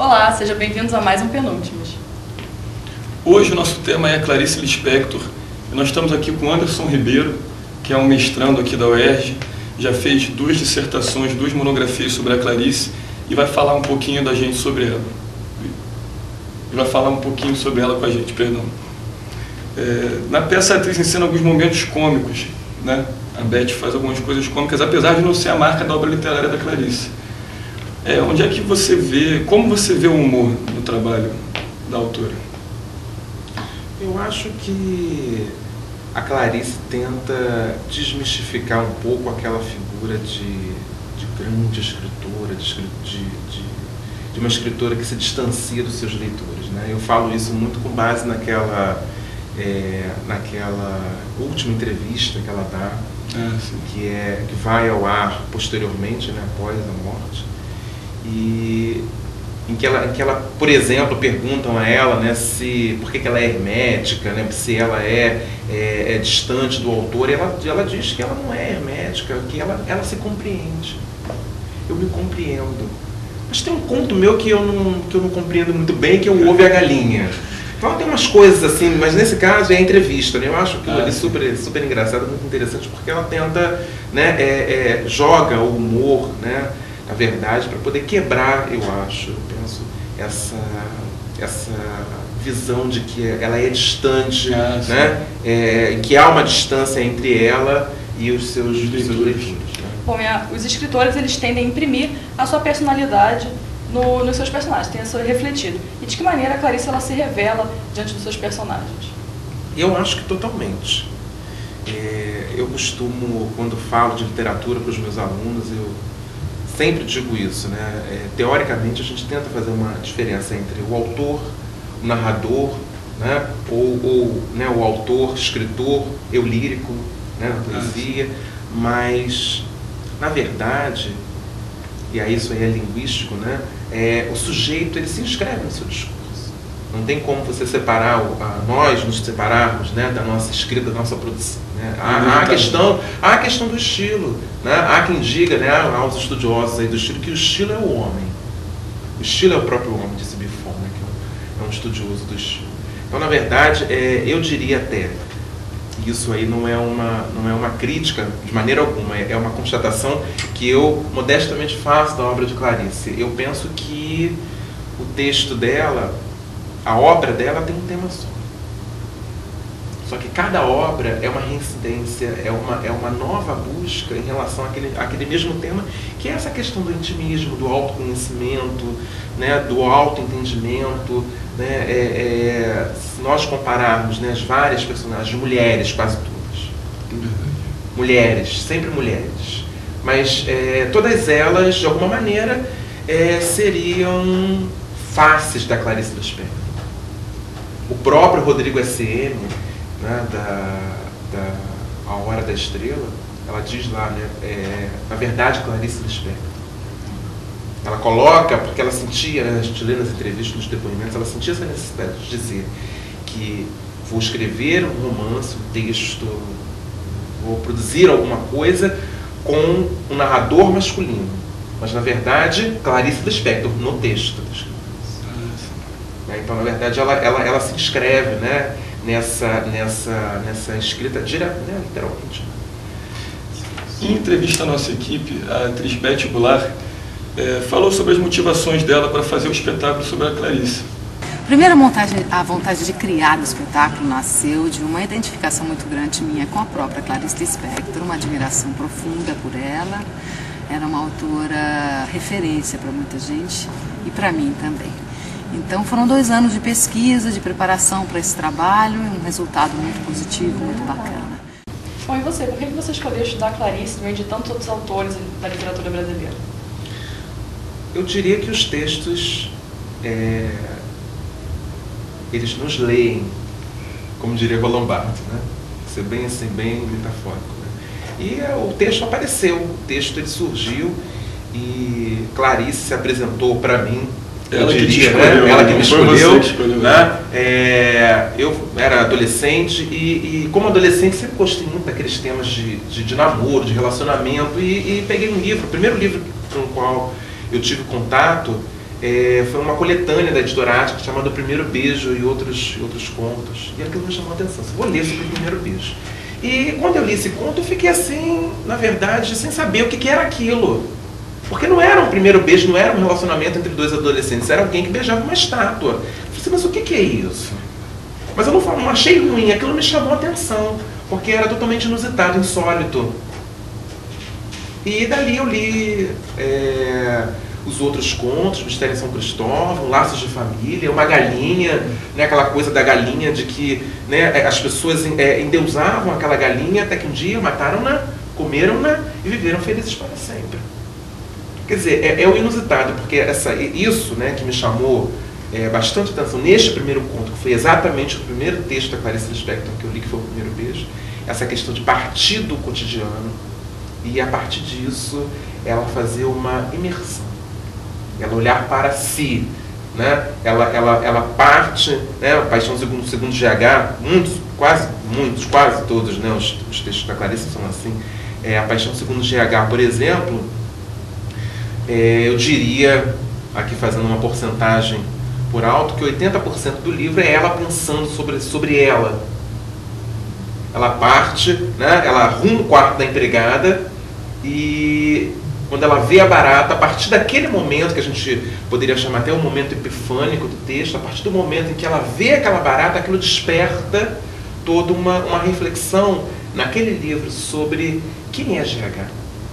Olá, sejam bem-vindos a mais um Penúltimos. Hoje o nosso tema é Clarice Lispector e nós estamos aqui com Anderson Ribeiro, que é um mestrando aqui da UERJ, já fez 2 dissertações, 2 monografias sobre a Clarice e vai falar um pouquinho da gente sobre ela. Vai falar um pouquinho sobre ela com a gente, perdão. Na peça a atriz ensina alguns momentos cômicos, né? A Beth faz algumas coisas cômicas, apesar de não ser a marca da obra literária da Clarice. Onde é que você vê, como você vê o humor no trabalho da autora? Eu acho que a Clarice tenta desmistificar um pouco aquela figura de grande escritora, de uma escritora que se distancia dos seus leitores, né? Eu falo isso muito com base naquela última entrevista que ela dá, que vai ao ar posteriormente, né, após a morte, e em que ela, por exemplo, perguntam a ela, né, por que ela é hermética, né, se ela é distante do autor, e ela diz que ela não é hermética, que ela se compreende. Eu me compreendo. Mas tem um conto meu que eu não compreendo muito bem, que é o Ovo e a Galinha. Então tem umas coisas assim, mas nesse caso é a entrevista, né? Eu acho que é super engraçado, muito interessante, porque ela tenta, né, joga o humor, né, a verdade, para poder quebrar, eu penso, essa visão de que ela é distante, né, que há uma distância entre ela e os seus leitores. Né? Bom, os escritores eles tendem a imprimir a sua personalidade nos seus personagens, tem a sua refletido. E de que maneira a Clarice ela se revela diante dos seus personagens? Eu acho que totalmente. Eu costumo, quando falo de literatura para os meus alunos, eu sempre digo isso, né? Teoricamente a gente tenta fazer uma diferença entre o autor, o narrador, né? ou né, o autor, escritor, eu lírico, né, na poesia, mas na verdade, e aí isso aí é linguístico, né? O sujeito ele se inscreve no seu discurso. Não tem como você separar, nós nos separarmos, né, da nossa escrita, da nossa produção. Né? Há a questão do estilo. Né? Há quem diga, né, aos estudiosos aí do estilo, que o estilo é o homem. O estilo é o próprio homem, disse Buffon, né, que é um estudioso do estilo. Então, na verdade, eu diria até, isso aí não é uma crítica de maneira alguma, é uma constatação que eu modestamente faço da obra de Clarice. Eu penso que o texto dela, a obra dela tem um tema só. Só que cada obra é uma reincidência, é uma nova busca em relação àquele mesmo tema, que é essa questão do intimismo, do autoconhecimento, né, do autoentendimento. Né, se nós compararmos, né, as várias personagens, mulheres quase todas, mulheres, sempre mulheres, mas todas elas, de alguma maneira, seriam faces da Clarice Lispector. O próprio Rodrigo S.M., né, A Hora da Estrela, ela diz lá, né, na verdade, Clarice Lispector. Ela coloca, porque ela sentia, né, a gente lê nas entrevistas, nos depoimentos, ela sentia essa necessidade de dizer que vou escrever um romance, um texto, vou produzir alguma coisa com um narrador masculino. Mas, na verdade, Clarice Lispector, no texto. Então, na verdade, ela se inscreve, né, nessa escrita direta, né, literalmente. Em entrevista à nossa equipe, a atriz Beth Goulart falou sobre as motivações dela para fazer o espetáculo sobre a Clarice. Primeiro, a vontade de criar o espetáculo nasceu de uma identificação muito grande minha com a própria Clarice Lispector, uma admiração profunda por ela. Era uma autora referência para muita gente e para mim também. Então foram 2 anos de pesquisa, de preparação para esse trabalho e um resultado muito positivo, muito bacana. Bom, e você? Por que você escolheu estudar Clarice no meio de tantos outros autores da literatura brasileira? Eu diria que os textos, eles nos leem, como diria Lombardi, né? Ser bem assim, bem metafórico. Né? E o texto apareceu, o texto ele surgiu e Clarice se apresentou para mim. Ela que me escolheu, né? Eu era adolescente e como adolescente sempre gostei muito daqueles temas de namoro, de relacionamento e peguei um livro, o primeiro livro com o qual eu tive contato foi uma coletânea da editora Ática chamada O Primeiro Beijo e outros contos. E aquilo me chamou a atenção. Vou ler sobre o primeiro beijo. E quando eu li esse conto, eu fiquei assim, na verdade, sem saber o que era aquilo. Porque não era um primeiro beijo, não era um relacionamento entre dois adolescentes, era alguém que beijava uma estátua. Eu falei assim, mas o que é isso? Mas eu não achei ruim, aquilo me chamou a atenção, porque era totalmente inusitado, insólito. E dali eu li os outros contos, Mistério em São Cristóvão, Laços de Família, uma galinha, né, aquela coisa da galinha de que, né, as pessoas endeusavam aquela galinha até que um dia mataram-na, comeram-na e viveram felizes para sempre. Quer dizer, é o inusitado, porque isso, né, que me chamou bastante atenção neste primeiro conto, que foi exatamente o primeiro texto da Clarice Lispector que eu li, que foi O Primeiro Beijo, essa questão de partir do cotidiano e, a partir disso, ela fazer uma imersão. Ela olhar para si, né? Ela parte, né? A Paixão segundo GH, quase todos, né? Os textos da Clarice são assim. A Paixão segundo GH, por exemplo, eu diria, aqui fazendo uma porcentagem por alto, que 80% do livro é ela pensando sobre ela. Ela parte, né? Ela arruma o quarto da empregada e, quando ela vê a barata, a partir daquele momento, que a gente poderia chamar até o momento epifânico do texto, a partir do momento em que ela vê aquela barata, aquilo desperta toda uma reflexão naquele livro sobre quem é GH.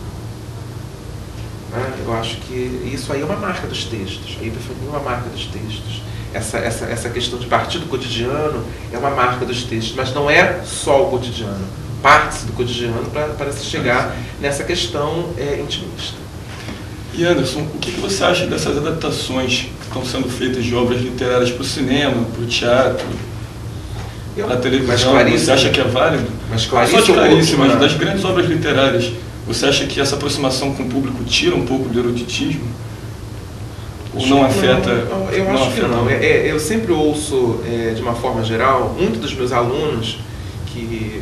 Eu acho que isso aí é uma marca dos textos, a epifania é uma marca dos textos. Essa questão de partir do cotidiano é uma marca dos textos, mas não é só o cotidiano. Parte-se do cotidiano para se chegar nessa questão intimista. E Anderson, o que você acha dessas adaptações que estão sendo feitas de obras literárias para o cinema, para o teatro, para a televisão? Você acha que é válido? Mas Clarice, só de Clarice, mas das grandes obras literárias, você acha que essa aproximação com o público tira um pouco do eruditismo? Ou não afeta? Eu acho que não. Eu sempre ouço, de uma forma geral, muitos dos meus alunos que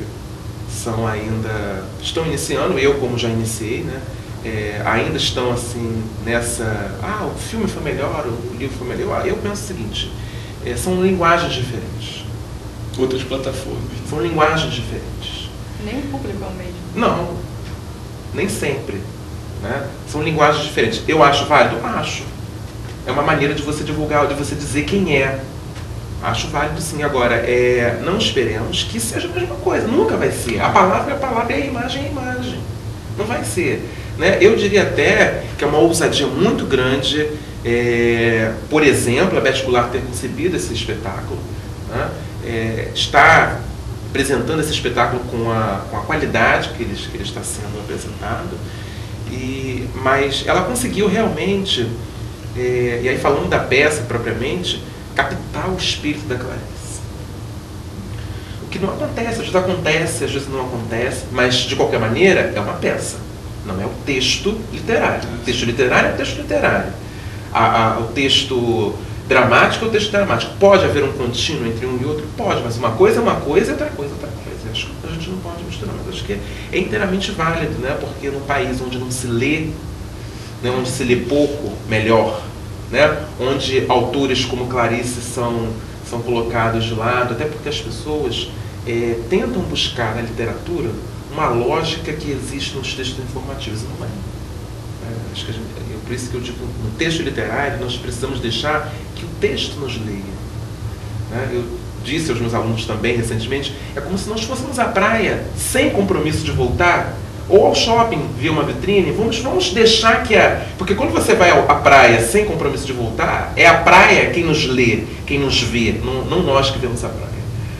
estão iniciando, eu como já iniciei, né? Ainda estão assim nessa, o filme foi melhor, o livro foi melhor. Eu penso o seguinte, são linguagens diferentes. Outras plataformas. São linguagens diferentes. Nem o público é o mesmo. Não, nem sempre, né? São linguagens diferentes. Eu acho válido? Acho. É uma maneira de você divulgar, de você dizer quem é. Acho válido sim. Agora, não esperemos que seja a mesma coisa. Nunca vai ser. A palavra é a palavra e a imagem é a imagem. Não vai ser. Né? Eu diria até que é uma ousadia muito grande, por exemplo, a Beth Goulart ter concebido esse espetáculo, né? Está apresentando esse espetáculo com a qualidade que ele está sendo apresentado, mas ela conseguiu realmente, e aí falando da peça propriamente, captar o espírito da Clarice. O que não acontece, às vezes não acontece, mas de qualquer maneira é uma peça, não é o texto literário. O texto literário é o texto literário. O texto dramático é o texto dramático. Pode haver um contínuo entre um e outro? Pode, mas uma coisa é uma coisa e outra coisa é outra coisa. Acho que a gente não pode misturar, mas acho que é inteiramente válido, né? Porque num país onde não se lê, né? Onde se lê pouco, melhor, né? Onde autores como Clarice são colocados de lado, até porque as pessoas tentam buscar na literatura uma lógica que existe nos textos informativos, e não é. Acho que por isso que eu digo, no texto literário nós precisamos deixar que o texto nos leia, né? Eu disse aos meus alunos também recentemente, é como se nós fôssemos à praia sem compromisso de voltar, ou ao shopping ver uma vitrine. Vamos deixar que porque quando você vai à praia sem compromisso de voltar, é a praia quem nos lê, quem nos vê, não nós que vemos a praia.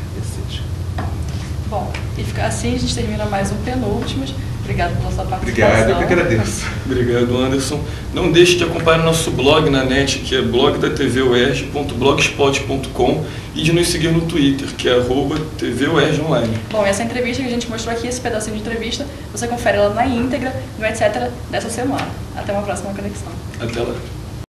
Bom, e fica assim a gente termina mais um Penúltimos. Obrigado pela sua participação. Obrigado, eu que agradeço. Obrigado, Anderson. Não deixe de acompanhar o nosso blog na net, que é blogdatvUERJ.blogspot.com, e de nos seguir no Twitter, que é @TVUERJOnline. Bom, essa entrevista que a gente mostrou aqui, esse pedacinho de entrevista, você confere ela na íntegra, no etc. dessa semana. Até uma próxima conexão. Até lá.